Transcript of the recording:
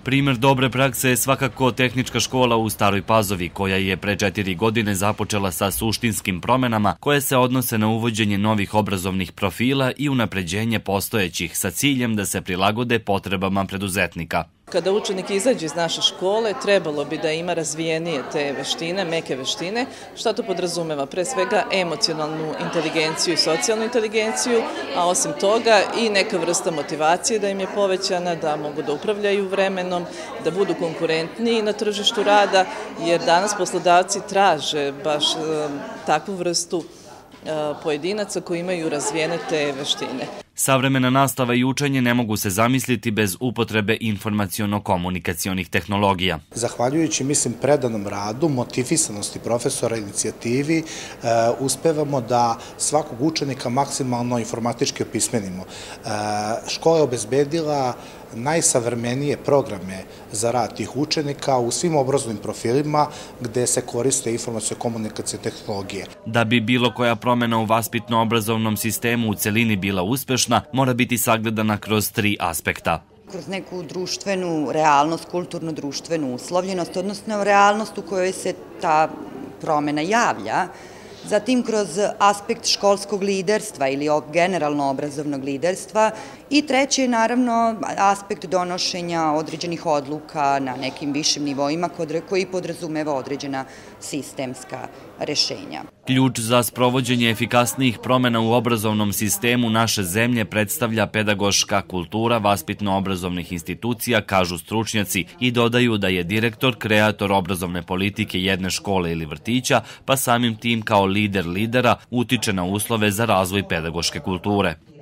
Primer dobre prakse je svakako tehnička škola u Staroj Pazovi, koja je pre 4 godine započela sa suštinskim promenama koje se odnose na uvođenje novih obrazovnih profila i unapređenje postojećih sa ciljem da se prilagode potrebama preduzetnika. Kada učenik izađe iz naše škole, trebalo bi da ima razvijenije te veštine, meke veštine. Šta to podrazumeva? Pre svega emocionalnu inteligenciju i socijalnu inteligenciju, a osim toga i neka vrsta motivacije da im je povećana, da mogu da upravljaju vremenom, da budu konkurentniji na tržištu rada, jer danas poslodavci traže baš takvu vrstu pojedinaca koji imaju razvijene te veštine. Savremena nastava i učenje ne mogu se zamisliti bez upotrebe informaciono-komunikacionih tehnologija. Zahvaljujući, predanom radu, motivisanosti profesora, inicijativi, uspevamo da svakog učenika maksimalno informatički opismenimo. Škola je obezbedila najsavremenije programe za rad tih učenika u svim obrazovnim profilima gde se koriste informaciono-komunikacijne tehnologije. Da bi bilo koja promena u vaspitno-obrazovnom sistemu u celini bila uspešna, mora biti sagledana kroz 3 aspekta. Kroz neku društvenu realnost, kulturno-društvenu uslovljenost, odnosno realnost u kojoj se ta promena javlja, zatim kroz aspekt školskog liderstva ili generalno obrazovnog liderstva i treći je naravno aspekt donošenja određenih odluka na nekim višim nivoima koji podrazumeva određena sistemska rešenja. Ključ za sprovođenje efikasnijih promena u obrazovnom sistemu naše zemlje predstavlja pedagoška kultura vaspitno-obrazovnih institucija, kažu stručnjaci, i dodaju da je direktor kreator obrazovne politike jedne škole ili vrtića, pa samim tim kao lider lidera utiče na uslove za razvoj pedagoške kulture.